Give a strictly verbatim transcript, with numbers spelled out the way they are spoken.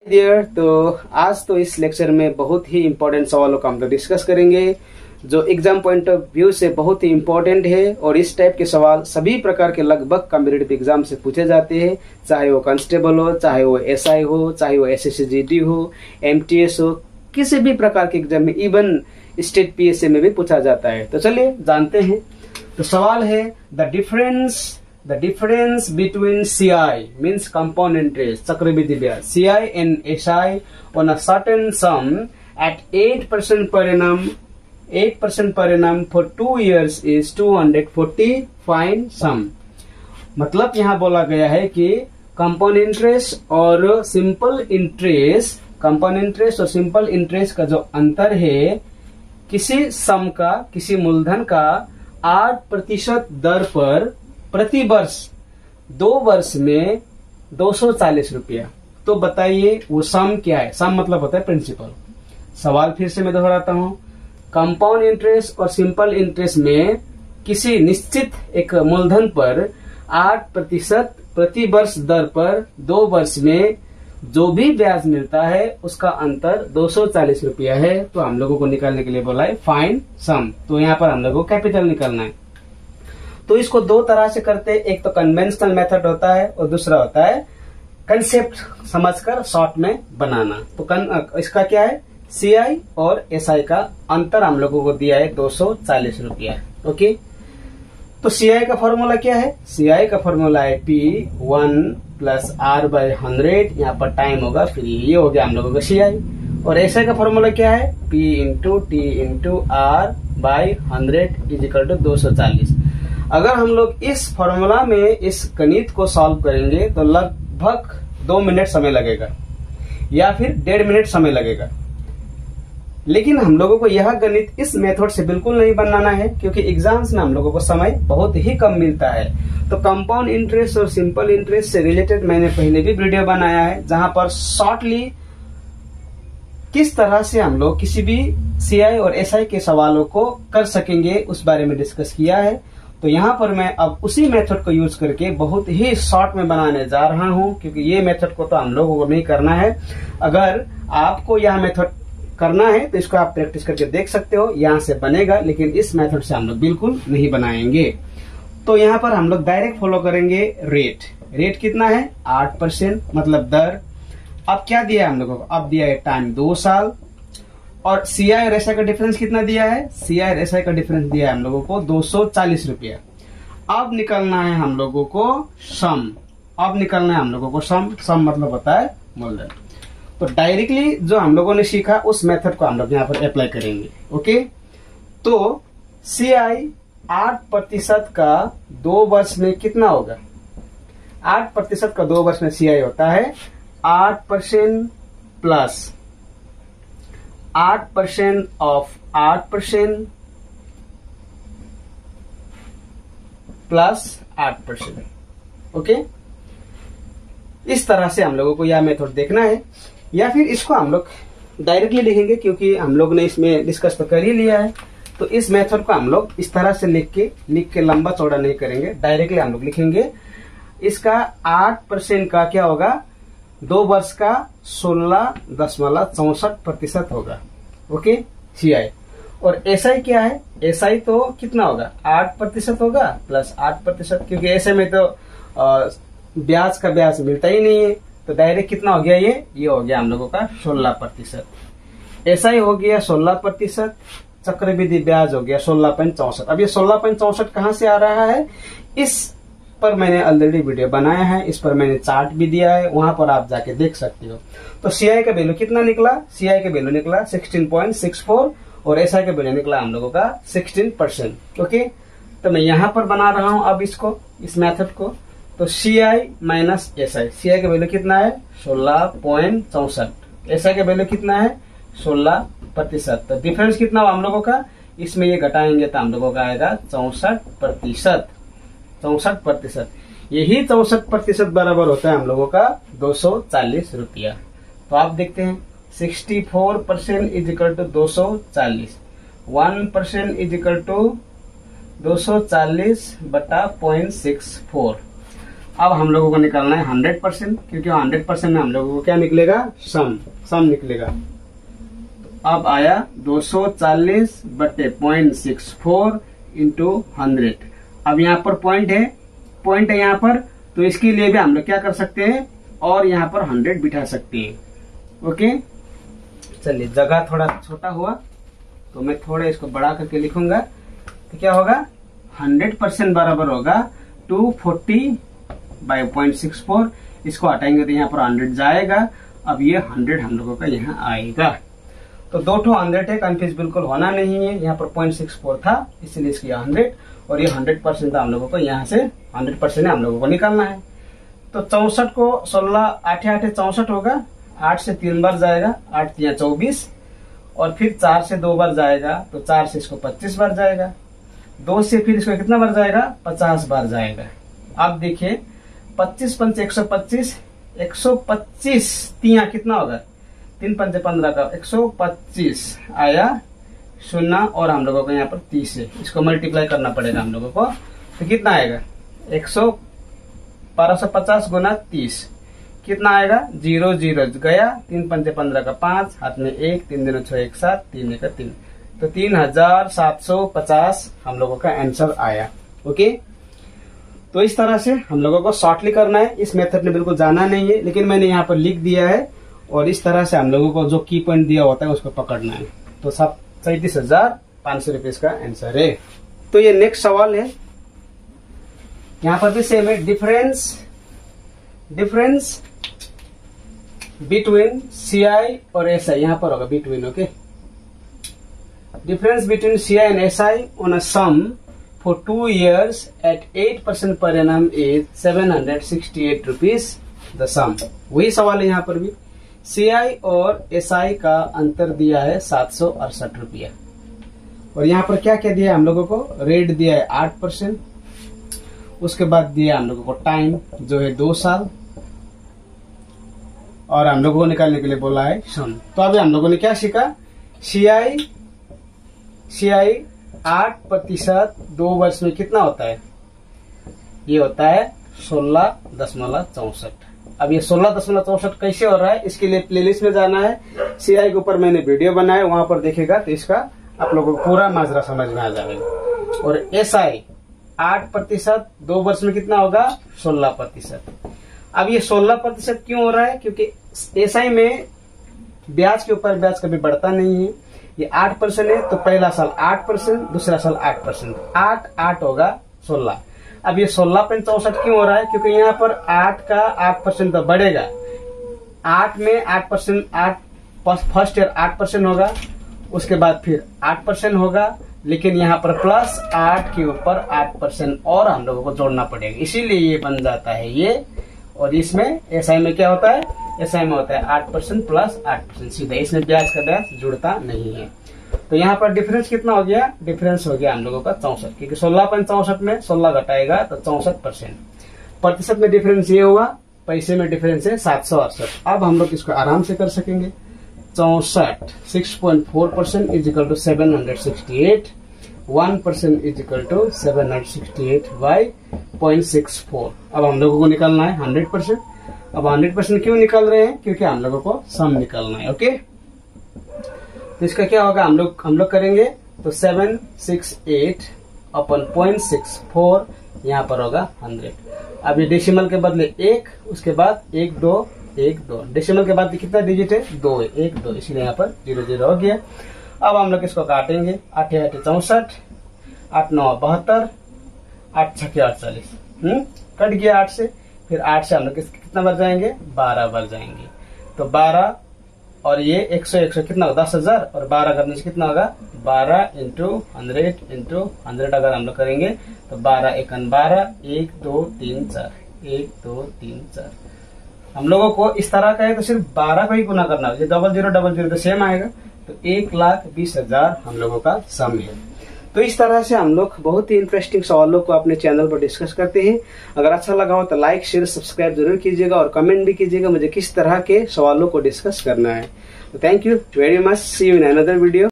Dear, तो आज तो इस लेक्चर में बहुत ही इम्पोर्टेंट सवालों का हम लोग डिस्कस करेंगे जो एग्जाम पॉइंट ऑफ व्यू से बहुत ही इम्पोर्टेंट है। और इस टाइप के सवाल सभी प्रकार के लगभग कॉम्पिटिटिव एग्जाम से पूछे जाते हैं, चाहे वो कांस्टेबल हो, चाहे वो एसआई हो, चाहे वो एसएससी जीडी हो, एमटीएस हो, किसी भी प्रकार के एग्जाम में, इवन स्टेट पीएससी में भी पूछा जाता है। तो चलिए जानते हैं। तो सवाल है the difference The difference between C I means compound interest, चक्रवृद्धि ब्याज, C I and S I on a certain sum at eight percent per annum, eight percent per annum for two years is two hundred forty. Find sum. मतलब यहाँ बोला गया है कि compound interest और simple interest, compound interest और simple interest का जो अंतर है, किसी सम का, किसी मूलधन का आठ प्रतिशत दर पर प्रति वर्ष दो वर्ष में दो सौ चालीस रुपया। तो बताइए वो सम क्या है? सम मतलब होता है प्रिंसिपल। सवाल फिर से मैं दोहराता हूं, कंपाउंड इंटरेस्ट और सिंपल इंटरेस्ट में किसी निश्चित एक मूलधन पर आठ प्रतिशत प्रति वर्ष दर पर दो वर्ष में जो भी ब्याज मिलता है उसका अंतर दो सौ चालीस रुपया है। तो हम लोगों को निकालने के लिए बोला है फाइंड सम। तो यहाँ पर हम लोगों को कैपिटल निकालना है। तो इसको दो तरह से करते हैं, एक तो कन्वेंशनल मेथड होता है और दूसरा होता है कंसेप्ट समझकर शॉर्ट में बनाना। तो कन, इसका क्या है, सीआई और एसआई का अंतर हम लोगों को दिया है दो सौ चालीस रुपया। ओके, तो सीआई का फॉर्मूला क्या है? सीआई का फॉर्मूला है P one plus R by hundred, यहाँ पर टाइम होगा, फिर ये हो गया हम लोगों का सीआई। और एसआई का फॉर्मूला क्या है? P into T into R by hundred is equal to दो सौ चालीस। अगर हम लोग इस फॉर्मूला में इस गणित को सॉल्व करेंगे तो लगभग दो मिनट समय लगेगा या फिर डेढ़ मिनट समय लगेगा। लेकिन हम लोगों को यह गणित इस मेथड से बिल्कुल नहीं बनाना है, क्योंकि एग्जाम्स में हम लोगों को समय बहुत ही कम मिलता है। तो कंपाउंड इंटरेस्ट और सिंपल इंटरेस्ट से रिलेटेड मैंने पहले भी वीडियो बनाया है, जहां पर शॉर्टली किस तरह से हम लोग किसी भी सीआई और एसआई के सवालों को कर सकेंगे उस बारे में डिस्कस किया है। तो यहाँ पर मैं अब उसी मेथड को यूज करके बहुत ही शॉर्ट में बनाने जा रहा हूँ, क्योंकि ये मेथड को तो हम लोगों को नहीं करना है। अगर आपको यह मेथड करना है तो इसको आप प्रैक्टिस करके देख सकते हो, यहाँ से बनेगा, लेकिन इस मेथड से हम लोग बिल्कुल नहीं बनाएंगे। तो यहाँ पर हम लोग डायरेक्ट फॉलो करेंगे रेट। रेट कितना है? आठ परसेंट, मतलब दर। अब क्या दिया है हम लोगों को? अब दिया है टाइम दो साल। और सीआई और एसआई का डिफरेंस कितना दिया है? सीआई और एसआई का डिफरेंस दिया है हम लोगों को दो सौ चालीस रुपया। अब निकलना है हम लोगों को सम। अब निकलना है हम लोगों को सम। सम मतलब होता है मूलधन। तो डायरेक्टली जो हम लोगों ने सीखा उस मेथड को हम लोग यहाँ पर अप्लाई करेंगे। ओके, तो सीआई आठ प्रतिशत का दो वर्ष में कितना होगा? आठ प्रतिशत का दो वर्ष में सीआई होता है आठ परसेंट प्लस आठ परसेंट ऑफ आठ परसेंट प्लस आठ परसेंट। ओके, इस तरह से हम लोगों को यह मेथड देखना है, या फिर इसको हम लोग डायरेक्टली लिखेंगे, क्योंकि हम लोग ने इसमें डिस्कस तो कर ही लिया है। तो इस मेथड को हम लोग इस तरह से लिख के लिख के लंबा चौड़ा नहीं करेंगे, डायरेक्टली हम लोग लिखेंगे। इसका आठ परसेंट का क्या होगा? दो वर्ष का सोलह दशमलव चौसठ प्रतिशत होगा। Okay, CI. और एसआई क्या है? एसआई तो कितना होगा? आठ प्रतिशत होगा प्लस आठ प्रतिशत, क्योंकि एसआई में तो ब्याज का ब्याज मिलता ही नहीं है। तो डायरेक्ट कितना हो गया? ये ये हो गया हम लोगों का सोलह प्रतिशत। एसआई हो गया सोलह प्रतिशत, चक्रवृद्धि ब्याज हो गया सोलह पॉइंट चौसठ। अब ये सोलह पॉइंट चौसठ कहाँ से आ रहा है? इस पर मैंने ऑलरेडी वीडियो बनाया है, इस पर मैंने चार्ट भी दिया है, वहां पर आप जाके देख सकते हो। तो सीआई का वैल्यू कितना निकला? सीआई का वैल्यू निकला सोलह पॉइंट सिक्स फोर और एसआई का वैल्यू निकला हम लोगों का सोलह परसेंट। ओके, तो मैं यहां पर बना रहा हूं अब इसको, इस मेथड को। तो सीआई माइनस एसआई, सीआई का वैल्यू कितना है? सोलह पॉइंट चौसठ। एसआई का वैल्यू कितना है? सोलह प्रतिशत। तो डिफरेंस कितना हुआ हम लोगों का? इसमें ये घटाएंगे तो हम लोगों का आएगा चौसठ प्रतिशत। चौसठ प्रतिशत, यही चौसठ प्रतिशत बराबर होता है हम लोगों का दो सौ चालीस रुपया। तो आप देखते हैं sixty four percent is equal to दो सौ चालीस, one percent is equal to दो सौ चालीस बटा पॉइंट सिक्स फोर। अब हम लोगों को निकालना है हंड्रेड परसेंट, क्योंकि हंड्रेड परसेंट में हम लोगों को क्या निकलेगा, सम सम निकलेगा। तो अब आया दो सौ चालीस बटे point six four into hundred. अब यहाँ पर पॉइंट है, पॉइंट है यहाँ पर, तो इसके लिए भी हम लोग क्या कर सकते हैं, और यहाँ पर हंड्रेड बिठा सकते हैं। ओके, चलिए जगह थोड़ा छोटा हुआ तो मैं थोड़ा इसको बढ़ा करके लिखूंगा। तो क्या होगा, हंड्रेड परसेंट बराबर होगा two forty by point six four. इसको हटाएंगे तो यहाँ पर हंड्रेड जाएगा। अब ये हंड्रेड हम लोगों का यहाँ आएगा। तो दो ठो हंड्रेड है, कंफ्यूज बिल्कुल होना नहीं है। यहाँ पर पॉइंट सिक्स फोर था इसलिए इसकी हंड्रेड, और ये हंड्रेड परसेंट था हम लोगों को, यहाँ से हंड्रेड परसेंट हम लोगों को निकालना है। तो चौसठ को सोलह आठे आठे चौसठ होगा, आठ से तीन बार जाएगा, आठ तिया चौबीस, और फिर चार से दो बार जाएगा, तो चार से इसको पच्चीस बार जाएगा, दो से फिर इसको कितना बार जाएगा, पचास बार जाएगा। अब देखिए पच्चीस पंच एक सौ पच्चीस, एक सौ पच्चीस तिया कितना होगा, तीन पंचे पंद्रह का एक सौ पच्चीस आया शून्य, और हम लोगों को यहाँ पर तीस है, इसको मल्टीप्लाई करना पड़ेगा हम लोगों को। तो कितना आएगा, एक सौ बारह सौ पचास गुना तीस कितना आएगा, जीरो जीरो गया, तीन पंचे पंद्रह का पांच, हाथ में एक, तीन दिनों छह एक सात, तीन एक तीन, तो तीन हजार सात सौ पचास हम लोगों का आंसर आया। ओके, तो इस तरह से हम लोगों को शॉर्टली करना है। इस मेथड में बिल्कुल जाना नहीं है, लेकिन मैंने यहाँ पर लिख दिया है, और इस तरह से हम लोगों को जो की पॉइंट दिया होता है उसको पकड़ना है। तो सब सैतीस हजार पांच सौ रुपये का आंसर है। तो ये नेक्स्ट सवाल है, यहाँ पर भी सेम है, difference difference between C I और एस आई, यहाँ पर होगा between. Okay, difference between C I and S I on a sum for two years at eight percent per annum is seven hundred sixty eight rupees the sum. वही सवाल है यहाँ पर भी, सी आई और एस आई का अंतर दिया है सात सौ अड़सठ रुपया, और यहाँ पर क्या क्या दिया है हम लोगों को, रेट दिया है आठ परसेंट, उसके बाद दिया हम लोगों को टाइम जो है दो साल, और हम लोगों को निकालने के लिए बोला है सम। तो अभी हम लोगों ने क्या सीखा, सी आई सी आई आठ प्रतिशत दो वर्ष में कितना होता है, ये होता है सोलह दशमलव चौसठ। अब ये सोलह दशमलव चौसठ कैसे हो रहा है, इसके लिए प्लेलिस्ट में जाना है, सी आई के ऊपर मैंने वीडियो बनाया, वहां पर देखेगा तो इसका आप लोगों को पूरा माजरा समझ में आ जाएगा। और एस आई आठ प्रतिशत दो वर्ष में कितना होगा, सोलह प्रतिशत। अब ये सोलह प्रतिशत क्यों हो रहा है, क्योंकि एस आई में ब्याज के ऊपर ब्याज कभी बढ़ता नहीं है। ये आठ परसेंट है तो पहला साल आठ परसेंट, दूसरा साल आठ परसेंट, आठ आठ होगा सोलह। अब ये सोलह पॉइंट चौसठ क्यों हो रहा है, क्योंकि यहाँ पर आठ का आठ परसेंट तो बढ़ेगा, आठ में आठ परसेंट, आठ फर्स्ट ईयर आठ परसेंट होगा, उसके बाद फिर आठ परसेंट होगा, लेकिन यहाँ पर प्लस आठ के ऊपर आठ परसेंट और हम लोगों को जोड़ना पड़ेगा, इसीलिए ये बन जाता है ये। और इसमें एसआई में क्या होता है, एसआई में होता है आठ परसेंट प्लस आठ परसेंट सीधा, इसमें ब्याज का ब्याज जुड़ता नहीं है। तो यहाँ पर डिफरेंस कितना हो गया, डिफरेंस हो गया हम लोगों का चौसठ, क्योंकि सोलह पॉइंट चौसठ में सोलह घटाएगा तो चौसठ परसेंट। प्रतिशत में डिफरेंस ये हुआ, पैसे में डिफरेंस है सात सौ अड़सठ। अब हम लोग इसको आराम से कर सकेंगे, चौसठ six point four percent is equal to seven hundred sixty eight, one percent is equal to seven hundred sixty eight by point six four. अब हम लोगों को निकालना है हंड्रेड परसेंट। अब हंड्रेड परसेंट क्यों निकाल रहे हैं, क्योंकि हम लोगों को सम निकालना है। ओके, तो इसका क्या होगा, हम लोग हम लोग करेंगे तो सेवन सिक्स एट अपन पॉइंट सिक्स फोर, यहाँ पर होगा हंड्रेड। अब ये डेसिमल के बदले एक, उसके बाद एक दो एक दो, डेसिमल के बाद कितना डिजिट है, दो है, एक दो, इसीलिए यहाँ पर जीरो जीरो हो गया। अब हम लोग इसको काटेंगे, आठ आठ चौसठ, आठ नौ बहत्तर, आठ छके अड़तालीस, हम्म कट गया आठ से, फिर आठ से हम लोग कितना बार जाएंगे, बारह बार जाएंगे। तो बारह और ये एक सौ एक सौ कितना होगा, दस हजार, और बारह करने से कितना होगा, बारह इंटू हंड्रेड इंटू हंड्रेड अगर हम लोग करेंगे तो बारह एकन बारह, एक दो तीन चार, एक दो तीन चार। हम लोगों को इस तरह का है तो सिर्फ बारह को ही गुना करना है, डबल जीरो डबल जीरो तो सेम आएगा, तो एक लाख बीस हजार हम लोगों का सम है। तो इस तरह से हम लोग बहुत ही इंटरेस्टिंग सवालों को अपने चैनल पर डिस्कस करते हैं। अगर अच्छा लगा हो तो लाइक शेयर सब्सक्राइब जरूर कीजिएगा, और कमेंट भी कीजिएगा मुझे किस तरह के सवालों को डिस्कस करना है। तो thank you very much, see you in another video.